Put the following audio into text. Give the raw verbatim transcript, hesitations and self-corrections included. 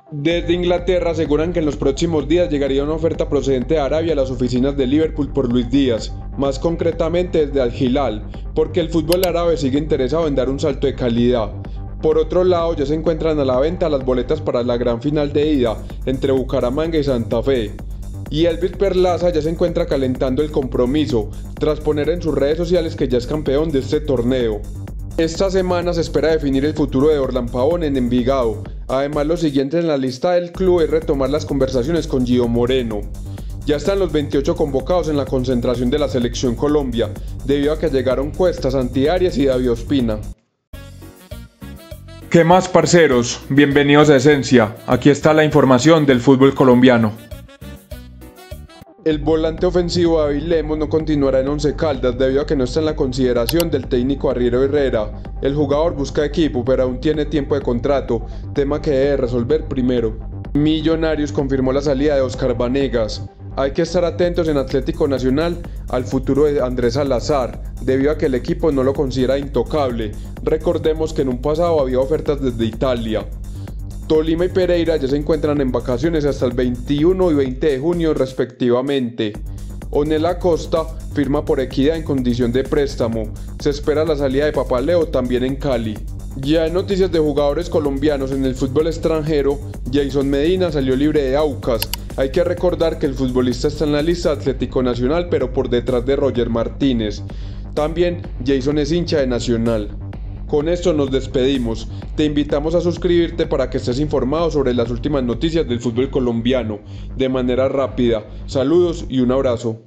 Desde Inglaterra aseguran que en los próximos días llegaría una oferta procedente de Arabia a las oficinas de Liverpool por Luis Díaz, más concretamente desde Al Hilal, porque el fútbol árabe sigue interesado en dar un salto de calidad. Por otro lado, ya se encuentran a la venta las boletas para la gran final de ida entre Bucaramanga y Santa Fe. Y Elvis Perlaza ya se encuentra calentando el compromiso, tras poner en sus redes sociales que ya es campeón de este torneo. Esta semana se espera definir el futuro de Orlán Pavón en Envigado. Además, lo siguiente en la lista del club es retomar las conversaciones con Gio Moreno. Ya están los veintiocho convocados en la concentración de la Selección Colombia, debido a que llegaron Cuesta, Santi Arias y David Ospina. ¿Qué más, parceros? Bienvenidos a Esencia. Aquí está la información del fútbol colombiano. El volante ofensivo David Lemos no continuará en Once Caldas debido a que no está en la consideración del técnico Arriero Herrera. El jugador busca equipo, pero aún tiene tiempo de contrato, tema que debe resolver primero. Millonarios confirmó la salida de Oscar Vanegas. Hay que estar atentos en Atlético Nacional al futuro de Andrés Salazar, debido a que el equipo no lo considera intocable. Recordemos que en un pasado había ofertas desde Italia. Tolima y Pereira ya se encuentran en vacaciones hasta el veintiuno y veinte de junio respectivamente. Onel Acosta firma por Equidad en condición de préstamo. Se espera la salida de Papaleo también en Cali. Ya en noticias de jugadores colombianos en el fútbol extranjero, Jason Medina salió libre de Aucas. Hay que recordar que el futbolista está en la lista de Atlético Nacional, pero por detrás de Roger Martínez. También Jason es hincha de Nacional. Con esto nos despedimos. Te invitamos a suscribirte para que estés informado sobre las últimas noticias del fútbol colombiano de manera rápida. Saludos y un abrazo.